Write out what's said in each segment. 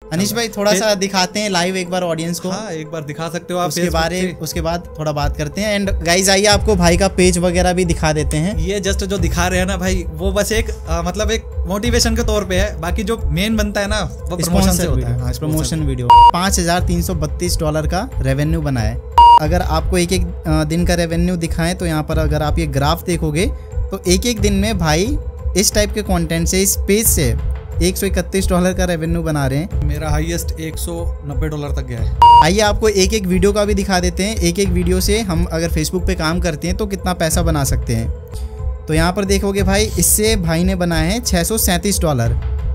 अनीश भाई थोड़ा सा दिखाते हैं लाइव एक बार ऑडियंस को। हाँ, एक बार दिखा सकते हो आप। उसके बाद थोड़ा बात करते हैं। एंड गाइज आइए आपको भाई का पेज वगैरह भी दिखा देते हैं। ये जस्ट जो दिखा रहे हैं ना भाई, वो बस एक मतलब एक मोटिवेशन के तौर पे है। बाकी जो मेन बनता है ना वो प्रमोशन से होता है। Promotion video. $5,332 का रेवेन्यू बना है। अगर आपको एक एक दिन का रेवेन्यू दिखाएं तो यहाँ पर अगर आप ये ग्राफ देखोगे तो एक एक दिन में भाई इस टाइप के कंटेंट से, इस पेज से $131 का रेवेन्यू बना रहे हैं। मेरा हाईएस्ट $190 तक गया है। आइए आपको एक एक वीडियो का भी दिखा देते हैं। एक एक वीडियो से हम अगर फेसबुक पे काम करते हैं तो कितना पैसा बना सकते हैं। तो यहाँ पर देखोगे भाई, इससे भाई ने बनाए हैं $637।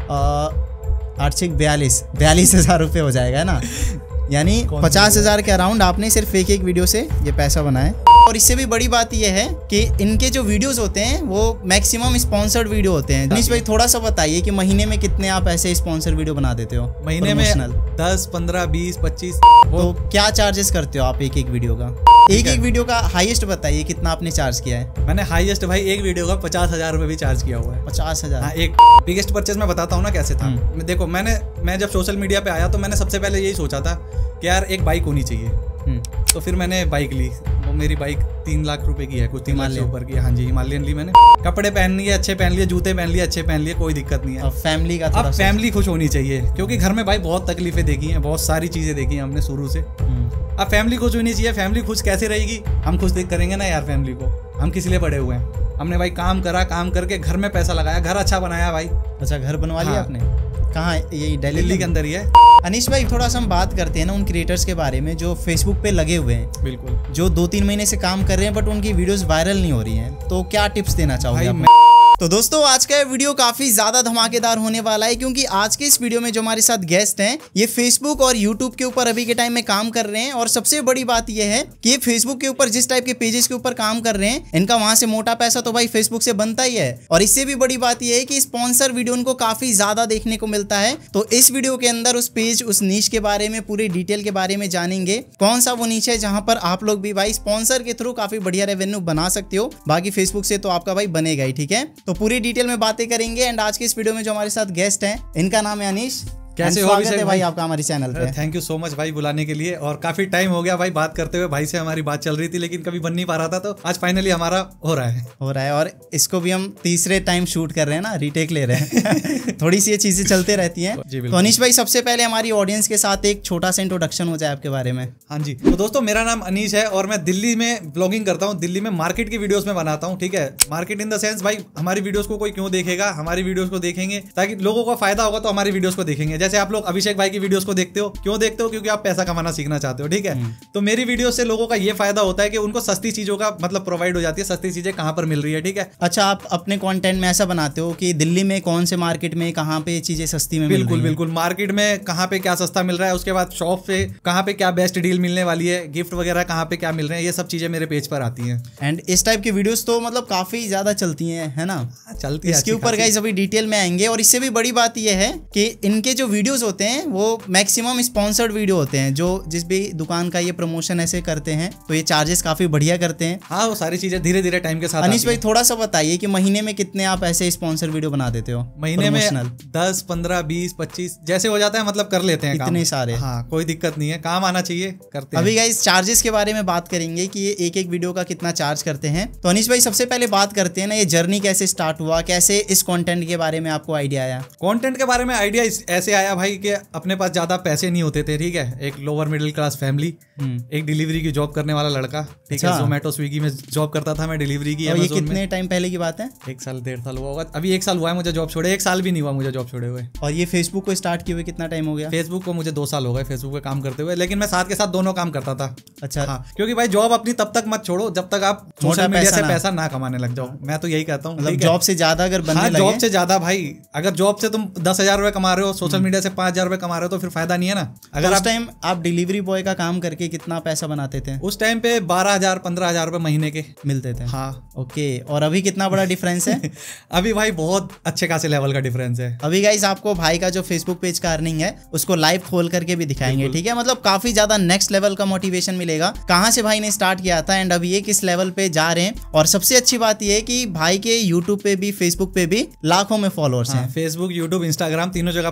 42,000 रुपये हो जाएगा ना, यानी 50,000 के अराउंड आपने सिर्फ एक एक वीडियो से ये पैसा बनाया। और इससे भी बड़ी बात यह है कि इनके जो वीडियोस होते हैं वो मैक्सिमम स्पॉन्सर्ड वीडियो होते हैं। अनीश भाई थोड़ा सा बताइए कि महीने में कितने आप ऐसे स्पॉन्सर वीडियो बना देते हो? महीने में 10, 15, 20, 25। तो क्या चार्जेस करते हो आप एक एक वीडियो का? एक एक वीडियो का हाईएस्ट बताइए कितना आपने चार्ज किया है? मैंने हाईएस्ट भाई एक वीडियो का 50,000 रुपये भी चार्ज किया हुआ है। 50,000? हाँ, एक बिगेस्ट परचेज मैं बताता हूँ ना कैसे था। देखो, मैं जब सोशल मीडिया पे आया तो मैंने सबसे पहले यही सोचा था कि यार एक बाइक होनी चाहिए। तो फिर मैंने बाइक ली। वो मेरी बाइक 3 लाख रुपए की है, कुछ 3 लाख से ऊपर की है। हाँ जी, हिमालयन ली मैंने। कपड़े पहन लिए अच्छे, पहन लिए जूते, पहन लिए अच्छे, पहन लिए, कोई दिक्कत नहीं है। फैमिली का अब फैमिली खुश होनी चाहिए, क्योंकि घर में भाई बहुत तकलीफें देखी हैं, बहुत सारी चीजें देखी हैं हमने शुरू से। अब फैमिली खुश होनी चाहिए। फैमिली खुश कैसे रहेगी? हम खुश करेंगे ना यार फैमिली को। हम किस लिए पड़े हुए हैं? हमने भाई काम करा, काम करके घर में पैसा लगाया, घर अच्छा बनाया भाई। अच्छा, घर बनवा लिया आपने? कहाँ? यही दिल्ली के अंदर ही है। अनीश भाई थोड़ा सा हम बात करते हैं ना उन क्रिएटर्स के बारे में जो फेसबुक पे लगे हुए हैं। बिल्कुल। जो 2-3 महीने से काम कर रहे हैं बट उनकी वीडियोस वायरल नहीं हो रही हैं, तो क्या टिप्स देना चाहोगे आप? तो दोस्तों आज का वीडियो काफी ज्यादा धमाकेदार होने वाला है, क्योंकि आज के इस वीडियो में जो हमारे साथ गेस्ट हैं ये फेसबुक और यूट्यूब के ऊपर अभी के टाइम में काम कर रहे हैं। और सबसे बड़ी बात यह है कि ये फेसबुक के ऊपर जिस टाइप के पेजेस के ऊपर काम कर रहे हैं, इनका वहां से मोटा पैसा तो भाई फेसबुक से बनता ही है। और इससे भी बड़ी बात यह है कि स्पॉन्सर वीडियो उनको काफी ज्यादा देखने को मिलता है। तो इस वीडियो के अंदर उस पेज, उस नीश के बारे में, पूरी डिटेल के बारे में जानेंगे। कौन सा वो नीच है जहां पर आप लोग भी भाई स्पॉन्सर के थ्रू काफी बढ़िया रेवेन्यू बना सकते हो। बाकी फेसबुक से तो आपका भाई बनेगा ही, ठीक है? तो पूरी डिटेल में बातें करेंगे। एंड आज के इस वीडियो में जो हमारे साथ गेस्ट हैं, इनका नाम है अनीश। कैसे हो भाई आपका हमारे चैनल पे? थैंक यू सो मच भाई बुलाने के लिए। और काफी टाइम हो गया भाई बात करते हुए, भाई से हमारी बात चल रही थी लेकिन कभी बन नहीं पा रहा था, तो आज फाइनली हमारा हो रहा है। और इसको भी हम तीसरे टाइम शूट कर रहे हैं ना, रीटेक ले रहे हैं। थोड़ी सी ये चीजें चलते रहती हैं। तो अनीश भाई सबसे पहले हमारी ऑडियंस के साथ एक छोटा सा इंट्रोडक्शन हो जाए आपके बारे में। हाँ जी, तो दोस्तों मेरा नाम अनीश है और मैं दिल्ली में ब्लॉगिंग करता हूँ। दिल्ली में मार्केट की वीडियोस में बनाता हूँ, ठीक है? मार्केट इन द सेंस भाई हमारी वीडियोस को कोई क्यों देखेगा? हमारी वीडियोस को देखेंगे ताकि लोगों को फायदा होगा, तो हमारी वीडियोस को देखेंगे। जैसे आप लोग अभिषेक भाई की वीडियोस को देखते हो, क्यों देखते हो? क्योंकि आप पैसा कमाना सीखना चाहते हो, ठीक है? तो मेरी वीडियो से लोगों का ये फायदा होता है कि उनको सस्ती चीजों का मतलब प्रोवाइड हो जाती है, सस्ती चीजें कहाँ पर मिल रही है, ठीक है? अच्छा, आप अपने कंटेंट में ऐसा बनाते हो कि दिल्ली में कौन से मार्केट में कहाँ पे चीजें सस्ती में? बिल्कुल, मार्केट में कहाँ पे क्या सस्ता मिल रहा है, उसके बाद शॉप पे कहाँ पे क्या बेस्ट डील मिलने वाली है, गिफ्ट वगैरह कहाँ पे क्या मिल रहे हैं, ये सब चीजें मेरे पेज पर आती हैं। एंड इस टाइप की वीडियोस तो मतलब काफी ज्यादा चलती है ना? चलती है। इसके ऊपर गाइस अभी डिटेल में आएंगे। और इससे भी बड़ी बात यह है कि इनके जो वीडियोस होते हैं वो मैक्सिमम स्पॉन्सर्ड वीडियो होते हैं। जो जिस भी दुकान का ये प्रमोशन ऐसे करते हैं तो ये चार्जेस काफी बढ़िया करते हैं। हाँ, वो सारी चीजें धीरे धीरे टाइम के साथ। अनीश भाई थोड़ा सा बताइए कि महीने में कितने आप ऐसे स्पॉन्सर वीडियो बना देते हो? महीने में 10, 15, 20, 25 जैसे हो जाता है, मतलब कर लेते हैं इतने सारे। हाँ, कोई दिक्कत नहीं है, काम आना चाहिए, करते हैं। अभी गाइस चार्जेस के बारे में बात करेंगे कि ये एक एक वीडियो का कितना चार्ज करते हैं। तो अनीश भाई सबसे पहले बात करते हैं ना, ये जर्नी कैसे स्टार्ट हुआ, कैसे इस कंटेंट के बारे में आपको आइडिया आया? कंटेंट के बारे में आइडिया ऐसे आया भाई कि अपने पास ज्यादा पैसे नहीं होते थे, ठीक है? एक लोअर मिडिल क्लास फैमिली, एक डिलीवरी की जॉब करने वाला लड़का, ठीक है? जोमेटो स्विगी में जॉब करता था मैं, डिलीवरी की। ये कितने टाइम पहले की बात है? 1 साल 1.5 साल हुआ होगा। अभी 1 साल हुआ है मुझे जॉब छोड़े, 1 साल भी नहीं हुआ मुझे जॉब छोड़े हुए। और ये फेसबुक को स्टार्ट किए हुए कितना टाइम हो गया? फेसबुक को मुझे 2 साल हो गए फेसबुक पे काम करते हुए, लेकिन मैं साथ के साथ दोनों काम करता था। अच्छा। हाँ, क्योंकि भाई जॉब अपनी तब तक मत छोड़ो जब तक आप सोशल मीडिया से पैसा ना कमाने लग जाओ। मैं तो यही कहता हूँ, मतलब जॉब से ज्यादा अगर बनने लगे। जॉब से ज्यादा भाई, अगर जॉब से तुम 10,000 रुपए कमा रहे हो, सोशल मीडिया से 5,000 रुपए कमा रहे हो, तो फिर फायदा नहीं है ना। अगर उस टाइम आप डिलीवरी बॉय का काम करके कितना पैसा बनाते थे? उस टाइम पे 12,000 15,000 रुपए महीने के मिलते थे। हाँ। ओके। और अभी कितना बड़ा डिफरेंस है? अभी भाई बहुत अच्छे खासे लेवल का डिफरेंस है। अभी गाइस आपको भाई का जो फेसबुक पेज का अर्निंग है उसको लाइव खोल करके भी दिखाएंगे, ठीक है? मतलब काफी ज्यादा नेक्स्ट लेवल का मोटिवेशन मिलेगा, कहाँ से भाई ने स्टार्ट किया था एंड अभी ये किस लेवल पे जा रहे हैं। और सबसे अच्छी बात यह है कि भाई के यूट्यूब पे भी, फेसबुक पे भी लाखों में फॉलोअर्स हैं। फेसबुक, यूट्यूब, इंस्टाग्राम तीनों जगह पर काम करते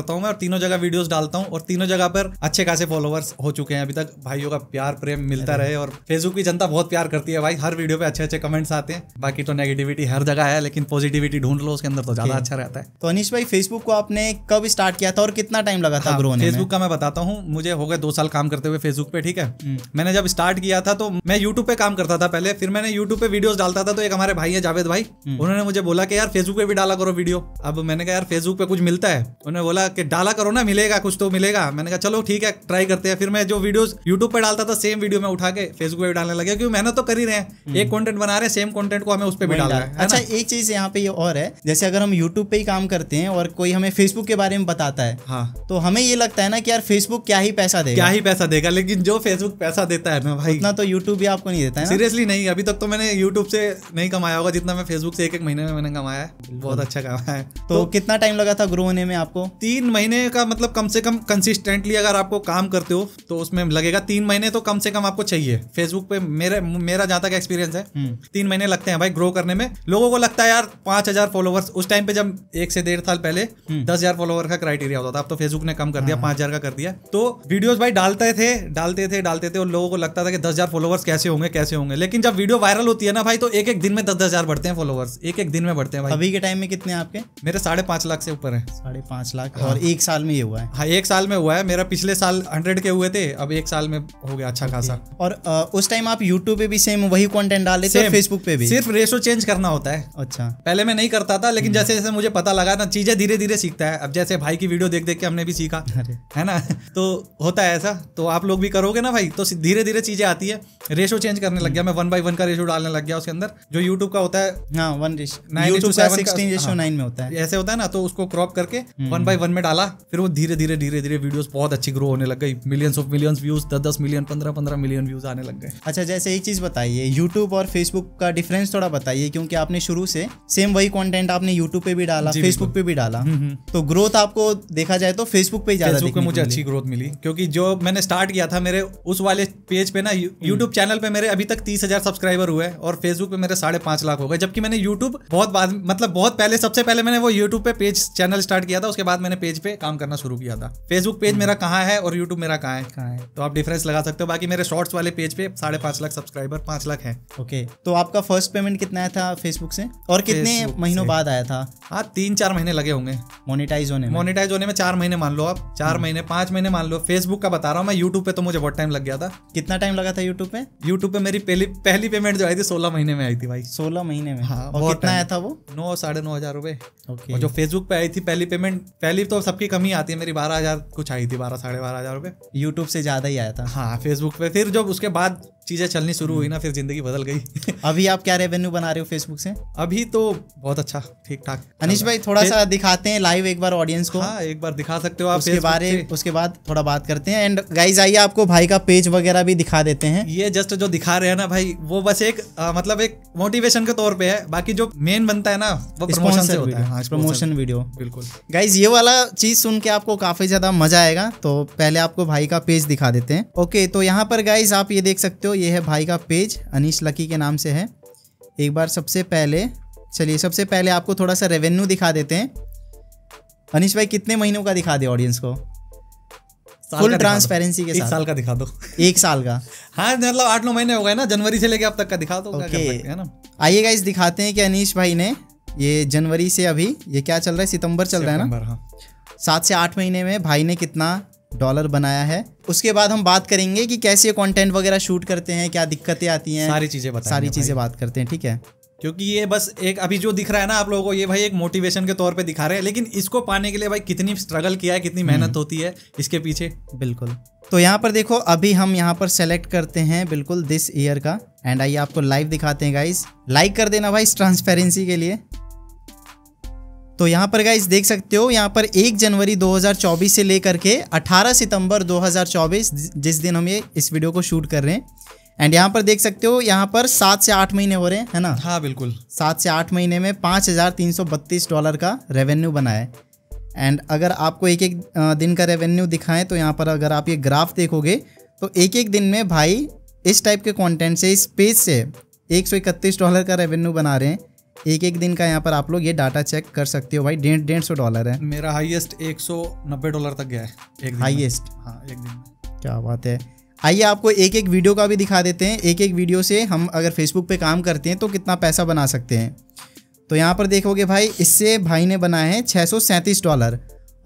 करता हूँ मैं और तीनों जगह वीडियोस डालता हूँ और तीनों जगह पर अच्छे खासे फॉलोवर्स हो चुके हैं अभी तक। भाइयों का प्यार प्रेम मिलता रहे और फेसबुक की जनता बहुत प्यार करती है भाई, हर वीडियो पे अच्छे अच्छे कमेंट्स आते हैं। बाकी तो नेगेटिविटी हर जगह है, लेकिन पॉजिटिविटी ढूंढ लो उसके अंदर तो ज्यादा अच्छा रहता है। तो अनीश भाई फेसबुक को आपने कब स्टार्ट किया था और कितना टाइम लगा था ग्रो होने में? फेसबुक का मैं बताता हूँ, मुझे हो गए 2 साल काम करते हुए फेसबुक पे, ठीक है। मैंने जब स्टार्ट किया था तो मैं यूट्यूब पे काम करता था पहले, फिर मैंने यूट्यूब पे वीडियोस डालता था। तो एक हमारे भाई है जावेद भाई, उन्होंने मुझे बोला कि यार फेसबुक पे भी डाला करो वीडियो। अब मैंने कहा यार फेसबुक पे कुछ मिलता है? उन्होंने बोला कि डाला करो ना, मिलेगा कुछ तो मिलेगा। मैंने कहा चलो ठीक है ट्राई करते हैं। फिर मैं जो वीडियोस यूट्यूब पे डालता था सेम वीडियो में उठा के फेसबुक पे भी डालने लगा, क्योंकि मेहनत तो कर ही रहे हैं, एक कंटेंट बना रहे हैं, सेम कंटेंट को हमें उस पे भी डालना है। अच्छा एक चीज यहाँ पे ये और है, जैसे अगर हम यूट्यूब पे ही काम करते हैं और कोई हमें फेसबुक के बारे में बताता है, हाँ, तो हमें ये लगता है ना कि यार फेसबुक क्या ही पैसा देगा, क्या ही पैसा देगा। लेकिन जो फेसबुक पैसा देता है ना भाई, उतना तो यूट्यूब भी आपको नहीं देता है ना? सीरियसली नहीं, अभी तक तो मैंने यूट्यूब से नहीं कमाया होगा जितना मैं फेसबुक से एक महीने में मैंने कमाया है। बहुत अच्छा कमाया है। तो कितना टाइम लगा था ग्रो होने में आपको? 3 महीने का, मतलब कम से कम कंसिस्टेंटली अगर आपको काम करते हो तो उसमें लगेगा 3 महीने तो कम से कम आपको चाहिए। फेसबुक पे मेरा जहाँ तक एक्सपीरियंस है 3 महीने लगते हैं भाई ग्रो करने में। लोगों को लगता है यार 5000 फॉलोवर्स, उस टाइम पे जब 1 से 1.5 साल पहले 10,000 फॉलोवर का क्राइटेरिया होता था, अब तो फेसबुक ने कम कर दिया, 5000 का कर दिया। तो वीडियोस भाई डालते थे और लोगों को लगता था कि 10,000 फॉलोवर्स कैसे होंगे। लेकिन जब वीडियो वायरल होती है ना भाई, तो एक दिन में 10,000 बढ़ते हैं फॉलोवर्स, एक दिन में बढ़ते हैं भाई। अभी के टाइम में कितने आपके? मेरे 5.5 लाख से ऊपर है। 5.5 लाख। और 1 साल में ये हुआ है? हाँ 1 साल में हुआ है। मेरा पिछले साल 100 के हुए थे, अब 1 साल में हो गया अच्छा खासा। और उस टाइम आप यूट्यूब पे भी सेम वही कंटेंट डाल रहे थे, फेसबुक पे भी? सिर्फ रेशो चेंज करना होता है। अच्छा, पहले मैं नहीं करता था, लेकिन जैसे जैसे मुझे पता लगा ना, चीजें धीरे धीरे सीखता है। अब जैसे भाई की वीडियो देख देख के हमने भी सीखा, है ना, तो होता है ऐसा। तो आप लोग भी करोगे ना भाई, तो धीरे धीरे चीजें आती है। रेशो चेंज करने लग गया मैं, 1/1 का रेशो डालने लग गया उसके अंदर, जो यूट्यूब का होता है। हाँ, 16:9 में होता है, ऐसे होता है ना। तो उसको क्रॉप करके 1/1 में डाला, फिर वो धीरे धीरे वीडियोस बहुत अच्छी ग्रो होने लग गई। Millions views, 10 million, 15 million views आने लग गए। अच्छा, जैसे एक चीज बताइए, यूट्यूब और फेसबुक का डिफरेंस थोड़ा बताइए, क्योंकि आपने शुरू से सेम वही कंटेंट आपने यूट्यूब पे भी डाला, फेसबुक पे भी डाला, तो ग्रोथ आपको देखा जाए तो फेसबुक पे ही ज्यादा देखने को मुझे अच्छी ग्रोथ मिली, क्योंकि जो मैंने स्टार्ट किया था मेरे उस वाले पेज पे ना, यूट्यूब चैनल पे मेरे अभी तक 30,000 सब्सक्राइबर हुए और फेसबुक पे मेरे 5.5 लाख हो गए। जबकि मैंने यूट्यूब बहुत पहले, सबसे पहले मैंने वो यूट्यूब पे पेज चैनल स्टार्ट किया था, उसके बाद मैंने पेज पे काम करना शुरू किया था। फेसबुक पेज मेरा कहाँ है और यूट्यूब मेरा कहाँ है, तो आप डिफरेंस लगा सकते हो। बाकी मेरे शॉर्ट्स वाले पेज पे 5.5 लाख सब्सक्राइबर, 5 लाख है। ओके, तो आपका फर्स्ट पेमेंट कितना आया था फेसबुक से और कितने महीनों बाद आया था? हाँ 3-4 महीने लगे होंगे मोनेटाइज होने में। 4 महीने मान लो आप, 4 महीने 5 महीने मान लो। फेसबुक का बता रहा हूँ मैं, यूट्यूब पे तो मुझे बहुत टाइम लग गया था। कितना टाइम लगा था यूट्यूब पे? यूट्यूब पे मेरी पहली पेमेंट जो आई थी 16 महीने में आई थी भाई। 16 महीने में? हाँ, और कितना आया था वो? 9-9,500 रुपए। ओके। और जो फेसबुक पे आई थी पहली पेमेंट, पहली तो सबकी कमी आती है, मेरी 12,000 कुछ आई थी, 12-12,500 रुपए। यूट्यूब से ज्यादा ही आया था? हाँ फेसबुक पे। फिर जब उसके बाद चीजें चलनी शुरू हुई ना, फिर जिंदगी बदल गई। अभी आप क्या रेवेन्यू बना रहे हो फेसबुक से? अभी तो बहुत अच्छा, ठीक ठाक। अनीश भाई थोड़ा सा दिखाते हैं लाइव एक बार ऑडियंस को। हाँ एक बार दिखा सकते हो आप, उसके बाद थोड़ा बात करते हैं। एंड गाइज आइए आपको भाई का पेज वगैरह भी दिखा देते हैं। ये जस्ट जो दिखा रहे हैं ना भाई, वो बस एक मतलब एक मोटिवेशन के तौर पे है। बाकी जो मेन बनता है ना, वो प्रमोशन से होता है। हाँ, प्रमोशन वीडियो। बिल्कुल गाइज, ये वाला चीज सुन के आपको काफी ज्यादा मजा आएगा। तो पहले आपको भाई का पेज दिखा देते हैं। ओके, तो यहाँ पर गाइज आप ये देख सकते हो, ये है भाई का पेज, अनीश लकी के नाम से है। एक बार सबसे पहले आपको थोड़ा सा रेवेन्यू दिखा देते हैं। अनीश भाई कितने महीनों का दिखा दे ऑडियंस को, फुल ट्रांसपेरेंसी के साथ? 1 साल का दिखा दो। 1 साल का? हाँ मतलब 8-9 महीने हो गए ना, जनवरी से लेके अब तक का दिखा दो। ओके, क्या कर सकते हैं ना। आइए गाइस दिखाते हैं कि अनीश भाई ने ये जनवरी से अभी ये क्या चल रहा है, सितंबर चल रहा है ना, हाँ। 7 से 8 महीने में भाई ने कितना डॉलर बनाया है। उसके बाद हम बात करेंगे कि कैसे कंटेंट वगैरह शूट करते हैं, क्या दिक्कतें आती हैं, सारी चीजें बात करते हैं, ठीक है। क्योंकि ये बस एक अभी जो दिख रहा है ना आप लोगों को, ये भाई एक मोटिवेशन के तौर पे दिखा रहे हैं, लेकिन इसको पाने के लिए भाई कितनी स्ट्रगल किया है, कितनी मेहनत होती है इसके पीछे। बिल्कुल। तो यहाँ पर देखो, अभी हम यहाँ पर सेलेक्ट करते हैं बिल्कुल दिस ईयर का, एंड आइए आपको लाइव दिखाते हैं गाइस। लाइक कर देना भाई ट्रांसपेरेंसी के लिए। तो यहाँ पर गाइस देख सकते हो, यहाँ पर 1 जनवरी 2024 से लेकर के 18 सितंबर 2024 जिस दिन हम ये इस वीडियो को शूट कर रहे हैं, एंड यहाँ पर देख सकते हो, यहाँ पर 7 से 8 महीने हो रहे हैं, है ना? हाँ बिल्कुल। 7 से 8 महीने में $5,332 का रेवेन्यू बना है। एंड अगर आपको एक एक दिन का रेवेन्यू दिखाएं तो यहाँ पर अगर आप ये ग्राफ देखोगे तो एक एक दिन में भाई इस टाइप के कंटेंट से, इस पेज से $131 का रेवेन्यू बना रहे हैं। एक दिन का यहाँ पर आप लोग ये डाटा चेक कर सकते हो भाई। $150 है मेरा हाईएस्ट $190 तक गया है एक दिन। हाईएस्ट? हाँ, एक दिन में। क्या बात है। आइए आपको एक एक वीडियो का भी दिखा देते हैं। एक एक वीडियो से हम अगर फेसबुक पे काम करते हैं तो कितना पैसा बना सकते हैं। तो यहाँ पर देखोगे भाई, इससे भाई ने बनाए हैं $637,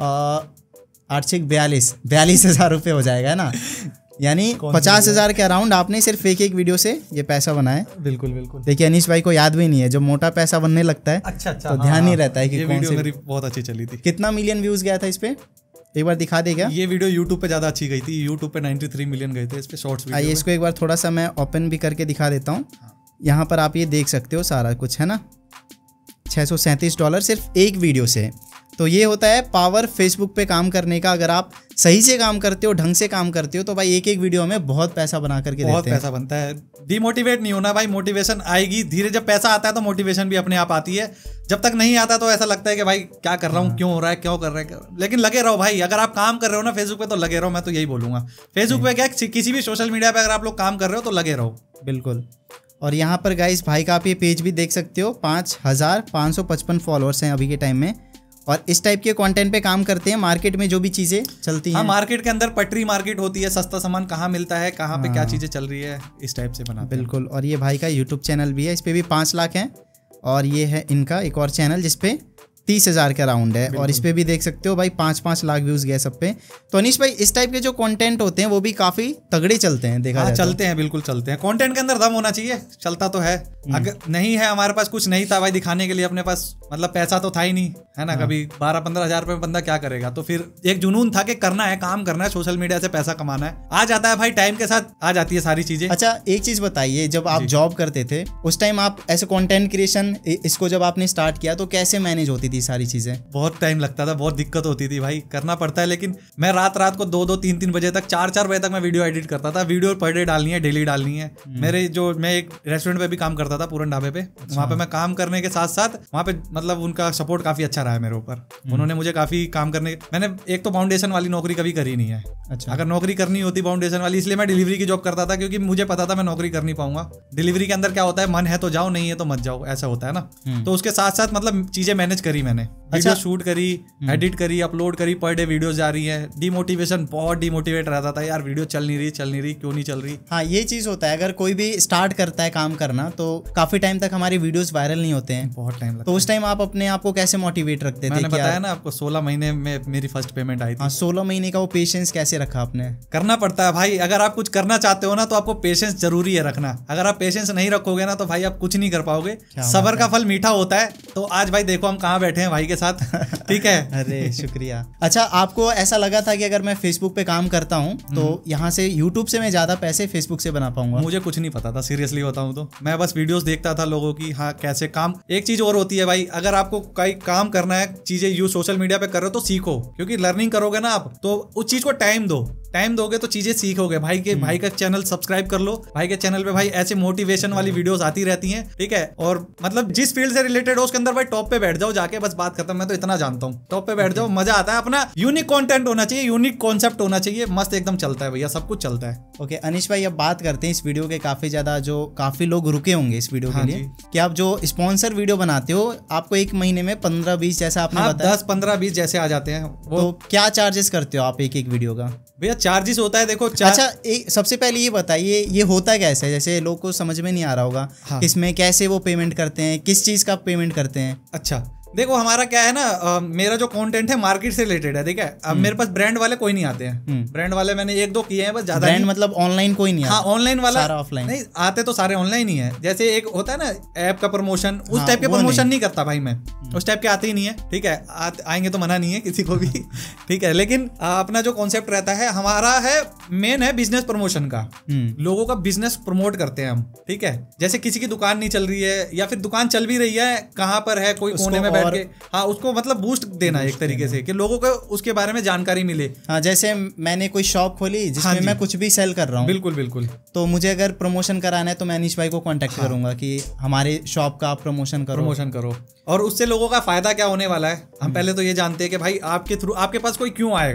42,000 रुपये हो जाएगा, है ना। यानी 50,000 के अराउंड आपने सिर्फ एक वीडियो से ये पैसा बनाया। बिल्कुल बिल्कुल। देखिए अनीश भाई को याद भी नहीं है, जब मोटा पैसा बनने लगता है अच्छा तो ध्यान नहीं रहता है कि कौन वीडियो मेरी बहुत अच्छी चली थी। कितना मिलियन व्यूज गया था इस पे, एक बार दिखा दे क्या? ये वीडियो YouTube पे ज्यादा अच्छी गई थी। YouTube पे 93 मिलियन गए थे इस पे शॉर्ट्स वीडियो। आइए इसको एक बार थोड़ा सा मैं ओपन भी करके दिखा देता हूँ। यहाँ पर आप ये देख सकते हो सारा कुछ, है ना। $637 सिर्फ एक वीडियो से। तो ये होता है पावर फेसबुक पे काम करने का। अगर आप सही से काम करते हो, ढंग से काम करते हो, तो भाई एक वीडियो में बहुत पैसा बना करके बहुत देते हैं। पैसा बनता है। डिमोटिवेट नहीं होना भाई, मोटिवेशन आएगी धीरे। जब पैसा आता है तो मोटिवेशन भी अपने आप आती है। जब तक नहीं आता तो ऐसा लगता है कि भाई क्या कर रहा हूँ, क्यों हो रहा है, क्यों कर रहे हैं। लेकिन लगे रहो भाई, अगर आप काम कर रहे हो ना फेसबुक पे तो लगे रहो। मैं तो यही बोलूंगा, फेसबुक पे क्या किसी भी सोशल मीडिया पे अगर आप लोग काम कर रहे हो तो लगे रहो। बिल्कुल। और यहाँ पर गाइस भाई का आप ये पेज भी देख सकते हो, 5,555 फॉलोअर्स हैं अभी के टाइम में। और इस टाइप के कंटेंट पे काम करते हैं। मार्केट में जो भी चीज़ें चलती हैं, मार्केट के अंदर पटरी मार्केट होती है, सस्ता सामान कहाँ मिलता है, कहाँ पे क्या चीज़ें चल रही है, इस टाइप से बनाते हैं। बिल्कुल। और ये भाई का यूट्यूब चैनल भी है, इस पर भी 5 लाख हैं। और ये है इनका एक और चैनल जिसपे 30,000 का राउंड है। और इस पे भी देख सकते हो भाई 5-5 लाख व्यूज गए सब पे। तो अनीश भाई इस टाइप के जो कंटेंट होते हैं वो भी काफी तगड़े चलते हैं, देखा जाए चलते हैं, बिल्कुल चलते हैं। कंटेंट के अंदर दम होना चाहिए, चलता तो है। अगर नहीं है, हमारे पास कुछ नहीं था भाई दिखाने के लिए, अपने पास मतलब पैसा तो था ही नहीं, है ना। कभी 12-15 हज़ार रुपये में बंदा क्या करेगा। तो फिर एक जुनून था कि करना है, काम करना है, सोशल मीडिया से पैसा कमाना है। आ जाता है भाई, टाइम के साथ आ जाती है सारी चीजें। अच्छा एक चीज बताइए, जब आप जॉब करते थे उस टाइम आप ऐसे कंटेंट क्रिएशन इसको जब आपने स्टार्ट किया तो कैसे मैनेज होती थी सारी चीजें? बहुत टाइम लगता था, बहुत दिक्कत होती थी भाई, करना पड़ता है। लेकिन मैं रात को 2-2, 3-3 बजे तक, 4-4 बजे तक मैं वीडियो एडिट करता था। वीडियो पर डे डालनी है, डेली डालनी है। मैं एक रेस्टोरेंट पे भी काम करता था, पूरन ढाबे पे। वहाँ पे मैं काम करने के साथ साथ वहाँ पे मतलब उनका सपोर्ट काफी अच्छा रहा है मेरे ऊपर। उन्होंने मुझे काफी काम करने, मैंने एक तो फाउंडेशन वाली नौकरी कभी करी नहीं है। अच्छा। अगर नौकरी करनी होती फाउंडेशन वाली, इसलिए मैं डिलीवरी की जॉब करता था, क्योंकि मुझे पता था मैं नौकरी कर नहीं पाऊंगा। डिलीवरी के अंदर क्या होता है, मन है तो जाओ, नहीं है तो मत जाओ, ऐसा होता है ना। तो उसके साथ साथ मतलब चीजें मैनेज करी मैंने, वीडियो शूट करी, एडिट करी, अपलोड करी, पर डे वीडियोस जा रही है। डिमोटिवेशन, बहुत डिमोटिवेट रहता था यार, वीडियो चल नहीं रही, क्यों नहीं चल रही। हाँ ये चीज होता है, अगर कोई भी स्टार्ट करता है काम करना तो काफी टाइम तक हमारी वीडियोस वायरल नहीं होते हैं, बहुत टाइम लगता है। तो उस टाइम आप अपने आप को कैसे मोटिवेट रखते थे? मैंने बताया ना आपको, 16 महीने में मेरी फर्स्ट पेमेंट आई थी। हाँ 16 महीने का वो पेशेंस कैसे रखा आपने? करना पड़ता है भाई, अगर आप कुछ करना चाहते हो ना तो आपको पेशेंस जरूरी है रखना। अगर आप पेशेंस नहीं रखोगे ना तो भाई आप कुछ नहीं कर पाओगे। सब्र का फल मीठा होता है। तो आज भाई देखो हम कहाँ बैठे हैं भाई के साथ, ठीक है। अरे शुक्रिया। अच्छा आपको ऐसा लगा था कि अगर मैं फेसबुक पे काम करता हूँ तो यहाँ से यूट्यूब से मैं ज्यादा पैसे फेसबुक से बना पाऊंगा? मुझे कुछ नहीं पता था, सीरियसली बताऊँ तो। मैं बस वीडियोस देखता था लोगों की, हाँ कैसे काम। एक चीज और होती है भाई, अगर आपको कोई काम करना है, चीजें यूज सोशल मीडिया पे कर रहे हो तो सीखो, क्योंकि लर्निंग करोगे ना आप तो उस चीज को टाइम दोगे तो चीजें सीखोगे। भाई का चैनल सब्सक्राइब कर लो। भाई के चैनल पे भाई ऐसे मोटिवेशन वाली वीडियोस आती रहती हैं, ठीक है। और मतलब जिस फील्ड से रिलेटेड हो उसके अंदर भाई टॉप पे बैठ जाओ जाके, बस बात खत्म। मैं तो इतना जानता हूँ, टॉप पे बैठ जाओ, मजा आता है। अपना यूनिक कंटेंट होना चाहिए, यूनिक कॉन्सेप्ट होना चाहिए, मस्त एकदम चलता है भैया, सब कुछ चलता है। ओके अनीश भाई अब बात करते हैं इस वीडियो के काफी लोग रुके होंगे इस वीडियो के लिए कि आप जो स्पॉन्सर वीडियो बनाते हो आपको एक महीने में 15-20 जैसा आपने बताया, 10-15-20 जैसे आ जाते हैं वो। तो क्या चार्जेस करते हो आप एक वीडियो का? भैया चार्जेस होता है देखो। अच्छा सबसे पहले ये बताइए ये होता कैसे है, जैसे लोग को समझ में नहीं आ रहा होगा। हाँ। इसमें कैसे वो पेमेंट करते हैं, किस चीज का पेमेंट करते हैं? अच्छा देखो हमारा क्या है ना, मेरा जो कंटेंट है मार्केट से रिलेटेड है, ठीक है। अब मेरे पास ब्रांड वाले कोई नहीं आते हैं। ब्रांड वाले मैंने 1-2 किए हैं बस, ज्यादा ब्रांड मतलब ऑनलाइन कोई नहीं आता? हाँ ऑनलाइन वाला, सारा ऑफलाइन नहीं आते तो सारे ऑनलाइन ही है। जैसे एक होता है ना ऐप का प्रमोशन, उस टाइप के प्रमोशन नहीं करता भाई मैं, उस टाइप के आते ही नहीं है, ठीक है। आएंगे तो मना नहीं है किसी को भी, ठीक है। लेकिन अपना जो कॉन्सेप्ट रहता है हमारा है, मेन है बिजनेस प्रमोशन का। लोगों का बिजनेस प्रमोट करते हैं हम, ठीक है। जैसे किसी की दुकान नहीं चल रही है या फिर दुकान चल भी रही है, कहाँ पर है, कोई कोने में बैठ के, हाँ उसको मतलब बूस्ट देना एक तरीके से कि लोगों को उसके बारे में जानकारी मिले। हाँ जैसे मैंने कोई शॉप खोली जिसमें मैं कुछ भी सेल कर रहा हूँ, बिल्कुल बिल्कुल, तो मुझे अगर प्रमोशन कराना है तो मैं अनीश भाई को कांटेक्ट करूंगा कि हमारे शॉप का आप प्रमोशन करो। और उससे लोगों का फायदा क्या होने वाला है, हम पहले तो ये जानते हैं कि भाई आपके थ्रू आपके पास कोई क्यों आएगा,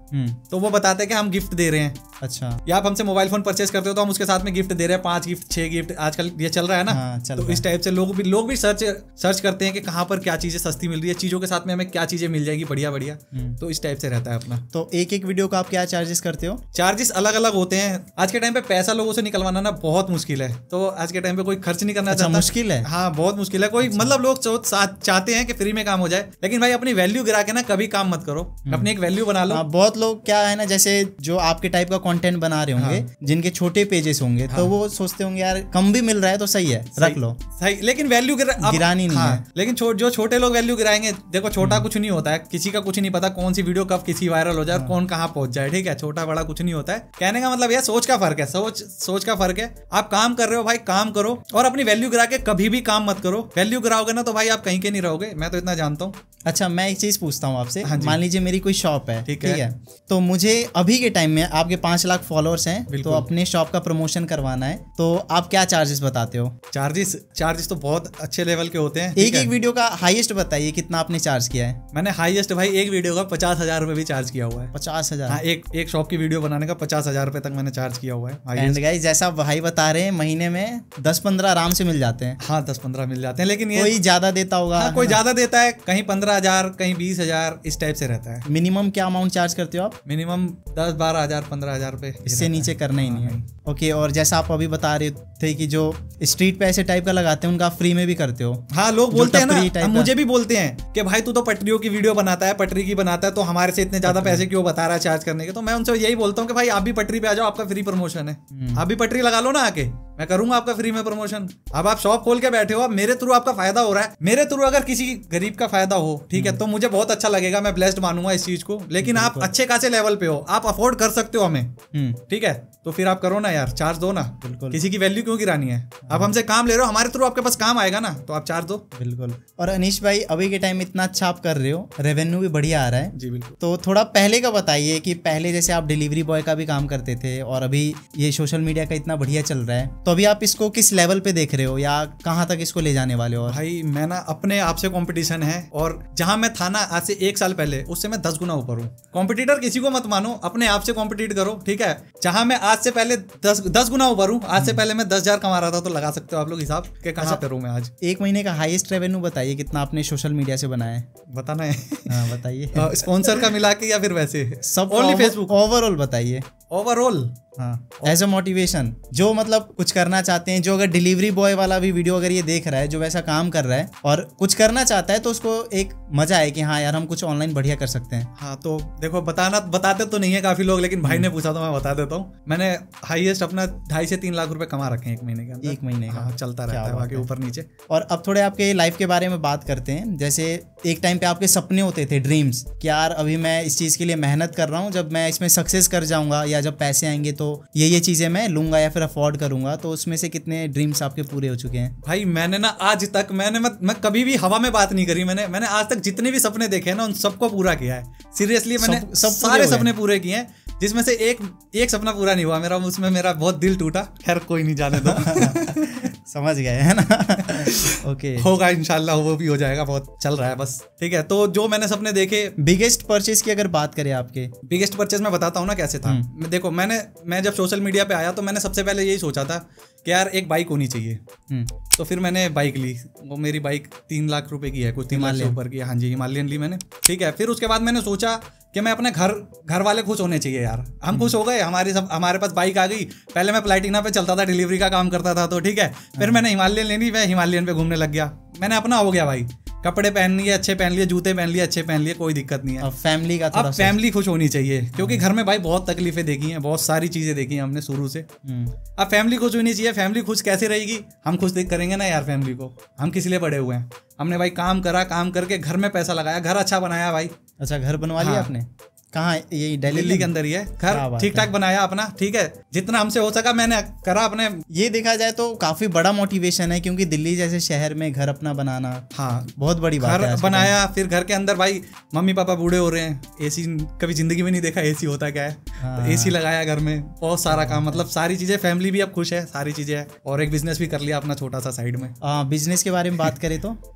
तो वो बताते हैं कि हम गिफ्ट दे रहे हैं। अच्छा, या आप हमसे मोबाइल फोन परचेज करते हो तो हम उसके साथ में गिफ्ट दे रहे हैं, 5 गिफ्ट 6 गिफ्ट, आजकल ये चल रहा है ना। तो इस टाइप से लोग भी सर्च करते हैं कि कहाँ पर क्या चीजें सस्ती मिल रही है, चीजों के साथ में हमें क्या चीजें मिल जाएगी बढ़िया बढ़िया। तो इस टाइप से रहता है अपना। तो एक वीडियो का आप क्या चार्जेस करते हो? चार्जेस अलग अलग होते हैं। आज के टाइम पे पैसा लोगों से निकलवाना ना बहुत मुश्किल है, तो आज के टाइम पे कोई खर्च नहीं करना चाहता। मुश्किल है? हाँ, बहुत मुश्किल है। कोई मतलब लोग चाहते हैं कि फ्री में काम हो जाए, लेकिन भाई अपनी वैल्यू गिरा के ना कभी काम मत करो, अपनी एक वैल्यू बना लो। बहुत लोग क्या है ना, जैसे जो आपके टाइप का कंटेंट बना रहे होंगे, जिनके छोटे पेजेस होंगे, तो वो सोचते होंगे यार कम भी मिल रहा है तो सही है, रख लो। सही, लेकिन वैल्यू गिरानी नहीं है। लेकिन जो छोटे लोग वैल्यू गिराएंगे, देखो छोटा कुछ नहीं होता है, किसी का कुछ नहीं पता कौन सी वीडियो कब किसी वायरल हो जाए और कौन कहाँ पहुंच जाए। ठीक है, छोटा बड़ा कुछ नहीं होता है। कहने का मतलब यह सोच का फर्क है, सोच का फर्क है। आप काम कर रहे हो भाई, काम करो और अपनी वैल्यू गिरा के कभी भी काम मत करो। वैल्यू गिराओगे ना तो भाई आप कहीं के नहीं रहोगे, मैं तो इतना जानता हूँ। अच्छा, मैं एक चीज पूछता हूँ आपसे। मान लीजिए मेरी कोई शॉप है, ठीक है, तो मुझे अभी के टाइम में आपके 5 लाख फॉलोअर्स हैं, तो अपने शॉप का प्रमोशन करवाना है, तो आप क्या चार्जेस बताते हो? चार्जेस तो बहुत अच्छे लेवल के होते हैं। एक वीडियो का हाईएस्ट बताइए कितना आपने चार्ज किया है? मैंने हाईएस्ट भाई एक वीडियो का 50,000 रुपए भी चार्ज किया हुआ है। 50,000? हाँ, एक शॉप की वीडियो बनाने का 50,000 रुपए तक मैंने चार्ज किया हुआ है। एंड गाइस, जैसा भाई बता रहे हैं, महीने में 10-15 आराम से मिल जाते हैं। हाँ, 10-15 मिल जाते हैं, लेकिन ये कोई ज्यादा देता होगा। हाँ, कोई ज्यादा देता है, कहीं 15,000 कहीं 20,000 इस टाइप से रहता है। मिनिमम क्या अमाउंट चार्ज करते हो आप? मिनिमम 10-12,000 15,000 रुपए, इससे नीचे करना ही नहीं है। ओके, और जैसा आप अभी बता रहे थे कि जो स्ट्रीट पे ऐसे टाइप का लगाते हैं उनका फ्री में भी करते हो? हाँ, लोग बोलते हैं ना, मुझे भी बोलते हैं कि भाई तू तो पटरियों की वीडियो बनाता है, पटरी की बनाता है, तो हमारे से इतने ज्यादा पैसे क्यों बता रहा है चार्ज करने के? तो मैं उनसे यही बोलता हूँ कि भाई आप भी पटरी पे आ जाओ, आपका फ्री प्रमोशन है, आप भी पटरी लगा लो ना आके, मैं करूंगा आपका फ्री में प्रमोशन। अब आप शॉप खोल के बैठे हो, अब मेरे थ्रू आपका फायदा हो रहा है, मेरे थ्रू अगर किसी गरीब का फायदा हो, ठीक है, तो मुझे बहुत अच्छा लगेगा, मैं ब्लेस्ड मानूंगा इस चीज को। लेकिन आप अच्छे खासे लेवल पे हो, आप अफोर्ड कर सकते हो हमें, ठीक है, तो फिर आप करो ना यार, चार्ज दो ना। बिल्कुल, किसी की वैल्यू क्यों गिरानी है? आप हमसे काम ले रहे हो, हमारे थ्रू आपके पास काम आएगा ना, तो आप चार्ज दो। बिल्कुल। और अनीश भाई, अभी के टाइम में इतना अच्छा आप कर रहे हो, रेवेन्यू भी बढ़िया आ रहा है। जी बिल्कुल। तो थोड़ा पहले का बताइए कि पहले जैसे आप डिलीवरी बॉय का भी काम करते थे और अभी ये सोशल मीडिया का इतना बढ़िया चल रहा है, तो अभी आप इसको किस लेवल पे देख रहे हो या कहाँ तक इसको ले जाने वाले हो? भाई मैं ना अपने आप से कंपटीशन है, और जहां मैं था ना आज से 1 साल पहले, उससे मैं 10 गुना ऊपर हूँ। कॉम्पिटिटर किसी को मत मानो, अपने आप से कॉम्पिटिट करो, ठीक है। जहां मैं आज से पहले 10 गुना ऊपर हूँ, आज से पहले मैं 10,000 कमा रहा था, तो लगा सकते हो आप लोग हिसाब के कहाँ पे हूँ मैं आज। एक महीने का हाईएस्ट रेवेन्यू बताइए कितना आपने सोशल मीडिया से बनाया है? बताना है? हाँ बताइए। स्पॉन्सर का मिला के या फिर वैसे सब? Only Facebook. ओवरऑल बताइए। ओवरऑल हाँ, एज अ मोटिवेशन, जो मतलब कुछ करना चाहते हैं, जो अगर डिलीवरी बॉय वाला भी वीडियो अगर ये देख रहा है, जो वैसा काम कर रहा है और कुछ करना चाहता है, तो उसको एक मजा है कि हाँ यार हम कुछ ऑनलाइन बढ़िया कर सकते हैं। हाँ, तो देखो बताते तो नहीं है काफी लोग, लेकिन भाई ने पूछा तो मैं बता देता हूँ। मैंने हाईएस्ट अपना 2.5 से 3 लाख रुपए कमा रखे हैं 1 महीने के अंदर। 1 महीने का? हाँ, चलता रहता है बाकी ऊपर नीचे। और अब थोड़े आपके लाइफ के बारे में बात करते हैं। जैसे एक टाइम पे आपके सपने होते थे, ड्रीम्स, कि यार अभी मैं इस चीज के लिए मेहनत कर रहा हूँ, जब मैं इसमें सक्सेस कर जाऊंगा या जब पैसे आएंगे तो ये चीजें मैं लूंगा या फिर अफोर्ड करूंगा, तो उसमें से कितने ड्रीम्स आपके पूरे हो चुके हैं? भाई मैंने ना आज तक मैं कभी भी हवा में बात नहीं करी। मैंने आज तक जितने भी सपने देखे हैं ना, उन सबको पूरा किया है। सीरियसली मैंने सब सारे सपने पूरे किए हैं, जिसमें से एक सपना पूरा नहीं हुआ मेरा, उसमें मेरा बहुत दिल टूटा। खैर कोई नहीं, जाने दो। समझ गए, है ना? ओके, होगा इंशाल्लाह, वो भी हो जाएगा, बहुत चल रहा है बस, ठीक है। तो जो मैंने सपने देखे, बिगेस्ट परचेज की अगर बात करें आपके, बिगेस्ट परचेज मैं बताता हूँ ना कैसे था। देखो मैं जब सोशल मीडिया पे आया तो मैंने सबसे पहले यही सोचा था कि यार एक बाइक होनी चाहिए। तो फिर मैंने बाइक ली, वो मेरी बाइक 3 लाख रुपए की है, कुछ 3 लाख से ऊपर की है। हाँ जी, हिमालयन ली मैंने, ठीक है। फिर उसके बाद मैंने सोचा कि मैं अपने घर वाले खुश होने चाहिए यार। हम खुश हो गए, हमारे पास बाइक आ गई। पहले मैं प्लैटिना पे चलता था, डिलीवरी का काम करता था, तो ठीक है। फिर मैंने हिमालयन लेनी, मैं हिमालयन पे घूमने लग गया। मैंने अपना हो गया भाई, कपड़े पहन लिए अच्छे, पहन लिए जूते, पहन लिए अच्छे, पहन लिए, कोई दिक्कत नहीं है। अब फैमिली का अब फैमिली खुश होनी चाहिए, क्योंकि घर में भाई बहुत तकलीफें देखी हैं, बहुत सारी चीजें देखी हैं हमने शुरू से। अब फैमिली खुश होनी चाहिए। फैमिली खुश कैसे रहेगी? हम खुश करेंगे ना यार फैमिली को। हम किस लिए बड़े हुए हैं? हमने भाई काम करा, काम करके घर में पैसा लगाया, घर अच्छा बनाया भाई। अच्छा, घर बनवा लिया आपने? कहाँ? यही दिल्ली के अंदर ही है घर, ठीक ठाक बनाया अपना, ठीक है। जितना हमसे हो सका मैंने करा अपने। ये देखा जाए तो काफी बड़ा मोटिवेशन है, क्योंकि दिल्ली जैसे शहर में घर अपना बनाना, हाँ, बहुत बड़ी बात है। घर बनाया, फिर घर के अंदर भाई मम्मी पापा बूढ़े हो रहे हैं, एसी कभी जिंदगी में नहीं देखा एसी होता क्या है। तो एसी लगाया घर में, बहुत सारा काम, मतलब सारी चीजें, फैमिली भी अब खुश है, सारी चीजें है। और एक बिजनेस भी कर लिया अपना छोटा सा साइड में। बिजनेस के बारे में बात करें तो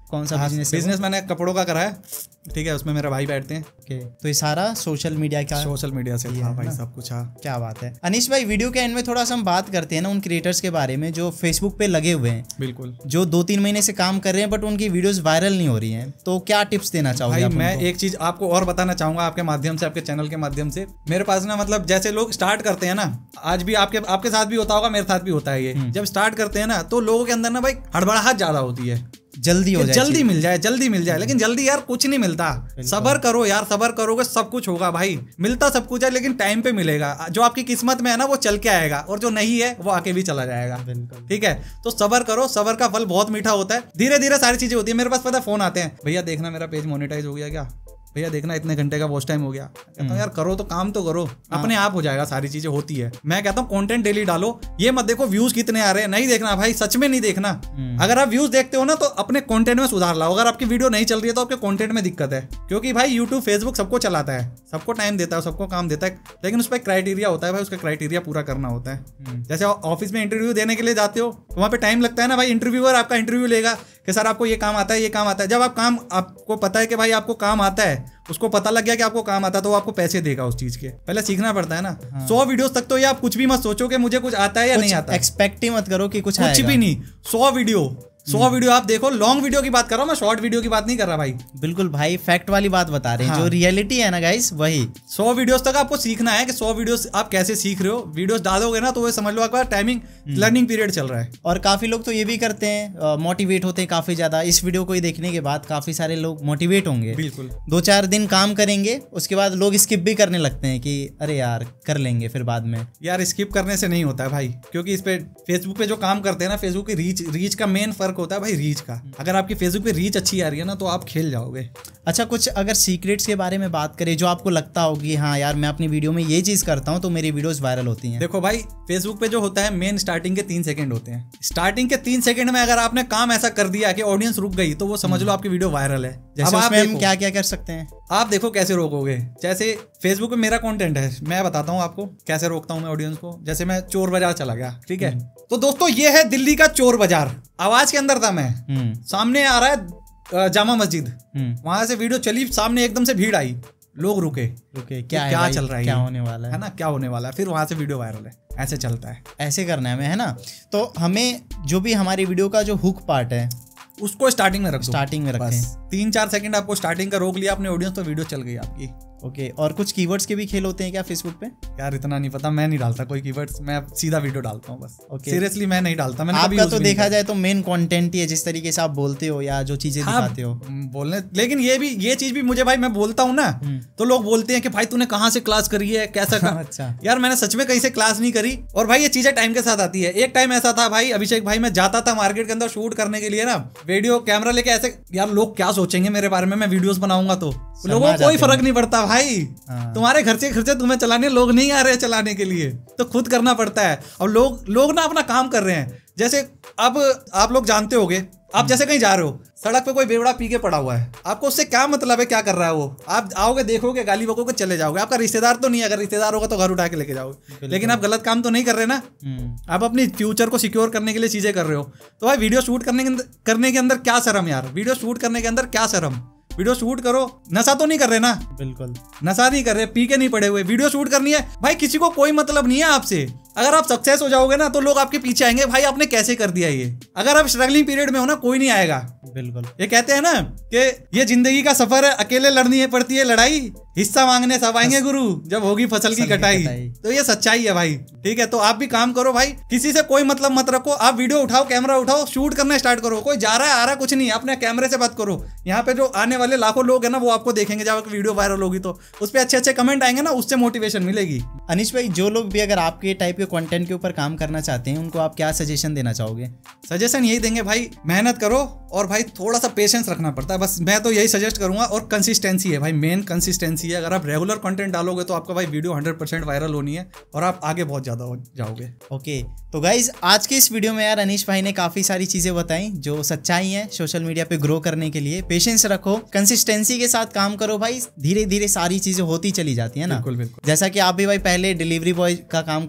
कौन सा बिजनेस मैंने कपड़ों का करा है, ठीक है, उसमें मेरा भाई बैठते हैं। ओके, तो ये सारा सोशल मीडिया से था भाई, सब कुछ। हाँ, क्या बात है। अनीश भाई, वीडियो के एंड में थोड़ा सा हम बात करते हैं ना उन क्रिएटर्स के बारे में जो फेसबुक पे लगे हुए हैं, बिल्कुल, जो 2-3 महीने से काम कर रहे हैं बट उनकी वीडियोस वायरल नहीं हो रही हैं, तो क्या टिप्स देना चाहोगे? भाई मैं एक चीज आपको और बताना चाहूंगा आपके माध्यम से, आपके चैनल के माध्यम से। मेरे पास ना, मतलब जैसे लोग स्टार्ट करते हैं ना, आज भी आपके साथ भी होता होगा, मेरे साथ भी होता है ये, जब स्टार्ट करते हैं ना तो लोगों के अंदर ना भाई हड़बड़ाहट ज्यादा होती है, जल्दी हो जाए, जल्दी मिल जाए, लेकिन जल्दी यार कुछ नहीं मिलता। सबर करो यार, सबर करोगे सब कुछ होगा भाई। मिलता सब कुछ है लेकिन टाइम पे मिलेगा। जो आपकी किस्मत में है ना वो चल के आएगा, और जो नहीं है वो आके भी चला जाएगा। ठीक है, तो सबर करो, सबर का फल बहुत मीठा होता है। धीरे धीरे सारी चीजें होती है। मेरे पास पता फोन आते हैं, भैया देखना मेरा पेज मोनेटाइज हो गया क्या, भैया देखना इतने घंटे का वॉच टाइम हो गया। कहता हूँ यार करो तो काम तो करो, अपने आप हो जाएगा, सारी चीजें होती है। मैं कहता हूँ कंटेंट डेली डालो, ये मत देखो व्यूज कितने आ रहे हैं, नहीं देखना भाई, सच में नहीं देखना। अगर आप व्यूज देखते हो ना तो अपने कंटेंट में सुधार लाओ। अगर आपकी वीडियो नहीं चल रही है तो आपके कंटेंट में दिक्कत है, क्योंकि भाई यूट्यूब फेसबुक सबको चलाता है, सबको टाइम देता है, सबको काम देता है, लेकिन उस पर क्राइटेरिया होता है भाई, उसका क्राइटेरिया पूरा करना होता है। जैसे ऑफिस में इंटरव्यू देने के लिए जाते हो तो वहाँ पे टाइम लगता है ना भाई, इंटरव्यूअर आपका इंटरव्यू लेगा कि सर आपको ये काम आता है, ये काम आता है। जब आपको पता है कि भाई आपको काम आता है, उसको पता लग गया कि आपको काम आता है, तो वो आपको पैसे देगा उस चीज के। पहले सीखना पड़ता है ना। 100 वीडियोस तक तो ये आप कुछ भी मत सोचो कि मुझे कुछ आता है या नहीं आता, एक्सपेक्ट ही मत करो कि कुछ भी नहीं। 100 वीडियो आप देखो। लॉन्ग वीडियो की बात कर रहा हूँ मैं, शॉर्ट वीडियो की बात नहीं कर रहा भाई। बिल्कुल भाई, फैक्ट वाली बात बता रहे हैं, जो रियलिटी है ना गाइस, वही 100 वीडियोस तक आपको सीखना है कि 100 वीडियोस आप कैसे सीख रहे हो। वीडियोस डालोगे ना तो वो समझ लो आपका टाइमिंग लर्निंग पीरियड चल रहा है। और काफी लोग तो ये भी करते हैं, मोटिवेट होते हैं काफी ज्यादा। इस वीडियो को देखने के बाद काफी सारे लोग मोटिवेट होंगे, बिल्कुल 2-4 दिन काम करेंगे, उसके बाद लोग स्किप भी करने लगते हैं कि अरे यार कर लेंगे फिर बाद में। यार स्किप करने से नहीं होता है भाई, क्योंकि इस पे फेसबुक पे जो काम करते हैं ना, फेसबुक की रीच का मेन फर्क होता है भाई, रीच का। अगर आपकी फेसबुक पे रीच अच्छी आ रही है ना तो आप खेल जाओगे। अच्छा, कुछ अगर सीक्रेट्स के बारे में बात करें जो आपको लगता हो कि हाँ यार मैं अपनी वीडियो में ये चीज करता हूँ तो मेरी वीडियोस वायरल होती हैं। देखो भाई, फेसबुक पे जो होता है मेन स्टार्टिंग के 3 सेकंड होते हैं। स्टार्टिंग के 3 सेकंड में अगर आपने काम ऐसा कर दिया कि ऑडियंस रुक गई तो वो समझ लो आपकी वीडियो वायरल है। जैसे उसमें हम क्या क्या कर सकते हैं, आप देखो कैसे रोकोगे। जैसे फेसबुक पे मेरा कंटेंट है, मैं बताता हूँ आपको कैसे रोकता हूँ मैं ऑडियंस को। जैसे मैं चोर बाजार चला गया, ठीक है, तो दोस्तों ये है दिल्ली का चोर बाजार। आवाज के अंदर था मैं, सामने आ रहा है जामा मस्जिद, वहां से वीडियो चली, सामने एकदम से भीड़ आई, लोग रुके क्या चल रहा है, क्या होने वाला है ना, क्या होने वाला है, फिर वहां से वीडियो वायरल है। ऐसे चलता है, ऐसे करना है हमें, है ना। तो हमें जो भी हमारी वीडियो का जो हुक पार्ट है उसको स्टार्टिंग में रखो, स्टार्टिंग में रखें। 3-4 सेकंड आपको स्टार्टिंग का रोक लिया अपने ऑडियंस तो वीडियो चल गई आपकी। ओके, और कुछ कीवर्ड्स के भी खेल होते हैं क्या फेसबुक पे? यार इतना नहीं पता, मैं नहीं डालता कोई कीवर्ड्स, मैं सीधा वीडियो डालता हूँ बस। ओके, सीरियसली मैं नहीं डालता। मैंने आपका तो देखा जाए तो मेन कंटेंट ही है, जिस तरीके से आप बोलते हो या जो चीजें दिखाते हो बोलने। लेकिन ये चीज भी मुझे भाई, मैं बोलता हूँ ना तो लोग बोलते हैं कि भाई तूने कहाँ से क्लास करी है, कैसा अच्छा यार मैंने सच में कहीं से क्लास नहीं करी। और भाई ये चीजें टाइम के साथ आती है। एक टाइम ऐसा था भाई अभिषेक भाई, मैं जाता था मार्केट के अंदर शूट करने के लिए ना, वीडियो कैमरा लेके, ऐसे यार लोग क्या सोचेंगे मेरे बारे में, मैं वीडियोस बनाऊंगा तो लोगों को कोई फर्क नहीं पड़ता भाई। तुम्हारे खर्चे तुम्हें चलाने, लोग नहीं आ रहे चलाने के लिए, तो खुद करना पड़ता है। और लोग ना अपना काम कर रहे हैं। जैसे अब आप लोग जानते होगे, आप जैसे कहीं जा रहे हो, सड़क पे कोई बेवड़ा पी के पड़ा हुआ है, आपको उससे क्या मतलब है क्या कर रहा है वो, आप आओगे देखोगे गाली बकोगे चले जाओगे। आपका रिश्तेदार तो नहीं है, अगर रिश्तेदार होगा तो घर उठा के लेके जाओगे, लेकिन आप गलत काम तो नहीं कर रहे ना, आप अपनी फ्यूचर को सिक्योर करने के लिए चीजें कर रहे हो। तो भाई वीडियो शूट करने के अंदर क्या शर्म यार, वीडियो शूट करने के अंदर क्या शर्म, वीडियो शूट करो। नशा तो नहीं कर रहे ना, बिल्कुल नशा नहीं कर रहे, पी के नहीं पड़े हुए, वीडियो शूट करनी है भाई। किसी को कोई मतलब नहीं है आपसे। अगर आप सक्सेस हो जाओगे ना तो लोग आपके पीछे आएंगे, भाई आपने कैसे कर दिया ये। अगर आप स्ट्रगलिंग पीरियड में हो ना, कोई नहीं आएगा। बिल्कुल, ये कहते हैं ना कि ये जिंदगी का सफर है, अकेले लड़नी पड़ती है लड़ाई, हिस्सा मांगने सब आएंगे गुरु, जब होगी फसल की कटाई। तो ये सच्चाई है भाई, ठीक है। तो आप भी काम करो भाई, किसी से कोई मतलब मत रखो। आप वीडियो उठाओ, कैमरा उठाओ, शूट करना स्टार्ट करो। कोई जा रहा है आ रहा है कुछ नहीं, अपने कैमरे से बात करो। यहाँ पे जो आने वाले लाखों लोग हैं ना, वो आपको देखेंगे। जब आपकी वीडियो वायरल होगी तो उस पर अच्छे कमेंट आएंगे ना, उससे मोटिवेशन मिलेगी। अनीश भाई, जो लोग भी अगर आपके टाइप के कंटेंट के ऊपर काम करना चाहते हैं, उनको आप क्या सजेशन देना चाहोगे? सजेशन यही देंगे भाई, मेहनत करो और भाई थोड़ा सा पेशेंस रखना पड़ता है, बस मैं तो यही सजेस्ट करूंगा। और कंसिस्टेंसी है भाई, मेन कंसिस्टेंसी है। अगर आप रेगुलर कंटेंट डालोगे तो आपका भाई वीडियो 100% वायरल होनी है और आप आगे बहुत ज्यादा हो जाओगे। ओके, तो गाइज आज के इस वीडियो में यार अनीश भाई ने काफी सारी चीजें बताई जो सच्चाई है सोशल मीडिया पे ग्रो करने के लिए। पेशेंस रखो, कंसिस्टेंसी के साथ काम करो भाई, धीरे धीरे सारी चीजें होती चली जाती है ना। बिल्कुल बिल्कुल। जैसा कि आप भी भाई पहले डिलीवरी बॉय का काम करते थे,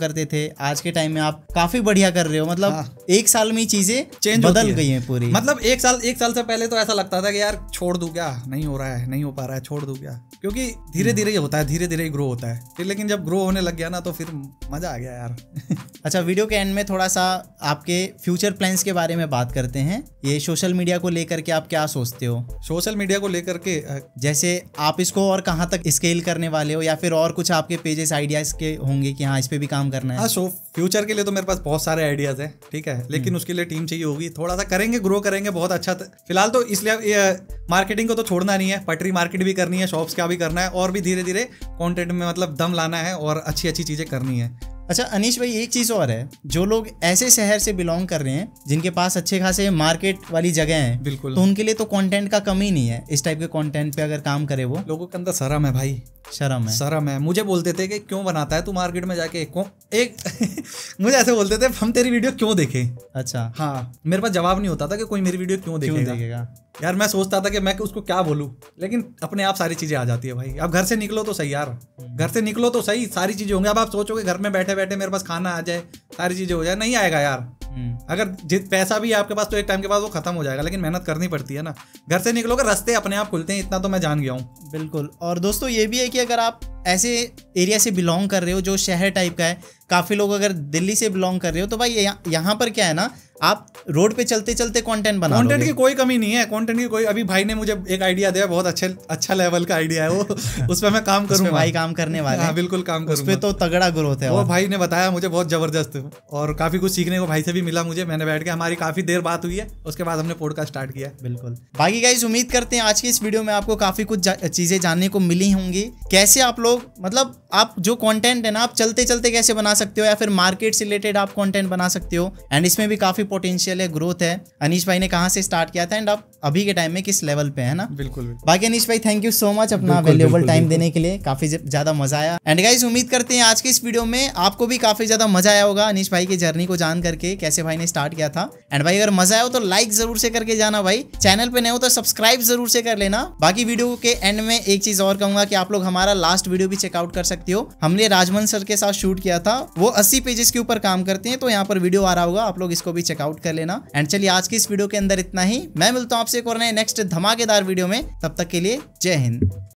आज के टाइम में आप काफी बढ़िया कर रहे हो। मतलब एक साल में चीजें चेंज बदल गई हैं पूरी। मतलब एक साल से पहले तो ऐसा लगता था कि यार छोड़ दूं क्या, नहीं हो रहा है, नहीं हो पा रहा है, छोड़ दूं क्या, क्योंकि धीरे धीरे ही होता है, धीरे धीरे ग्रो होता है फिर। लेकिन जब ग्रो होने लग गया ना तो फिर मजा आ गया यार। अच्छा, वीडियो के एंड में थोड़ा सा आपके फ्यूचर प्लान्स के बारे में बात करते हैं। ये सोशल मीडिया को लेकर के आप क्या सोचते हो? सोशल मीडिया को लेकर के जैसे आप इसको और कहाँ तक स्केल करने वाले हो, या फिर और कुछ आपके पेजेस आइडियाज के होंगे कि हाँ इस पे भी काम करना है? हाँ, सो फ्यूचर के लिए तो मेरे पास बहुत सारे आइडियाज हैं, ठीक है, लेकिन उसके लिए टीम चाहिए होगी। थोड़ा सा करेंगे, ग्रो करेंगे बहुत अच्छा। फिलहाल तो इसलिए मार्केटिंग को तो छोड़ना नहीं है, पटरी मार्केट भी करनी है, शॉप्स का भी करना है, और भी धीरे धीरे कंटेंट में मतलब दम लाना है और अच्छी अच्छी चीजें करनी है। अच्छा अनीश भाई, एक चीज़ और है, जो लोग ऐसे शहर से बिलोंग कर रहे हैं जिनके पास अच्छे खासे मार्केट वाली जगह है, बिल्कुल, तो उनके लिए तो कंटेंट का कमी नहीं है। इस टाइप के कंटेंट पे अगर काम करे वो, लोगों के अंदर शर्म है भाई, शर्म है। मुझे बोलते थे कि क्यों बनाता है तू मार्केट में जाके एक मुझे ऐसे बोलते थे हम तेरी वीडियो क्यों देखें। अच्छा, हाँ, मेरे पास जवाब नहीं होता था कि कोई मेरी वीडियो क्यों देखेगा। यार मैं सोचता था कि मैं उसको क्या बोलूं, लेकिन अपने आप सारी चीजें आ जाती है भाई। अब घर से निकलो तो सही यार, घर से निकलो तो सही, सारी चीजें होंगी। अब आप सोचोगे घर में बैठे बैठे मेरे पास खाना आ जाए, सारी चीजें हो जाए, नहीं आएगा यार। अगर पैसा भी है आपके पास तो एक टाइम के बाद वो खत्म हो जाएगा, लेकिन मेहनत करनी पड़ती है ना। घर से निकलोगे रास्ते अपने आप खुलते हैं, इतना तो मैं जान गया हूँ। बिल्कुल। और दोस्तों ये भी है कि अगर आप ऐसे एरिया से बिलोंग कर रहे हो जो शहर टाइप का है, काफ़ी लोग अगर दिल्ली से बिलोंग कर रहे हो, तो भाई यहाँ पर क्या है ना, आप रोड पे चलते चलते कंटेंट बना कंटेंट की कोई कमी नहीं है, कंटेंट की कोई। अभी भाई ने मुझे एक आइडिया दिया, बहुत अच्छा लेवल का आइडिया है वो। उस पर मैं काम करूंगा भाई, काम करने वाले हैं। हाँ, बिल्कुल काम करूंगा। उस पे तो तगड़ा ग्रोथ है। वो भाई ने बताया मुझे बहुत जबरदस्त, और काफी कुछ सीखने को भाई से भी मिला मुझे। मैंने बैठ के, हमारी काफी देर बात हुई है, उसके बाद हमने पॉडकास्ट स्टार्ट किया। बिल्कुल। बाकी गाइस, उम्मीद करते हैं आज की इस वीडियो में आपको काफी कुछ चीजें जानने को मिली होंगी। कैसे आप लोग, मतलब आप जो कंटेंट है ना, आप चलते चलते कैसे बना सकते हो, या फिर मार्केट से रिलेटेड आप कंटेंट बना सकते हो। एंड इसमें भी काफी पोटेंशियल है, ग्रोथ है। अनीश भाई ने कहाँ से स्टार्ट किया था एंड आप अभी के टाइम में किस लेवल पे है ना। बिल्कुल। बाकी अनीश भाई, थैंक यू सो मच अपना वैल्यूएबल टाइम देने के लिए, काफी ज्यादा मजा आया। एंड गाइस, उम्मीद करते हैं आज के इस वीडियो में आपको भी काफी ज्यादा मजा आया होगा अनीश भाई की जर्नी को जान करके, कैसे भाई ने स्टार्ट किया था। एंड भाई अगर मजा आया हो तो लाइक जरूर से करके जाना भाई, चैनल पे नए हो तो सब्सक्राइब जरूर से कर लेना। बाकी वीडियो के एंड में एक चीज और कहूंगा कि आप लोग हमारा लास्ट वीडियो भी चेकआउट कर सकते हो। हमने राजमन सर के साथ शूट किया था, वो 80 पेजेस के ऊपर काम करते हैं, तो यहाँ पर वीडियो आ रहा होगा, आप लोग इसको भी चेकआउट कर लेना। एंड चलिए आज की इस वीडियो के अंदर इतना ही। मैं मिलता हूँ आपसे एक और नए नेक्स्ट धमाकेदार वीडियो में, तब तक के लिए जय हिंद।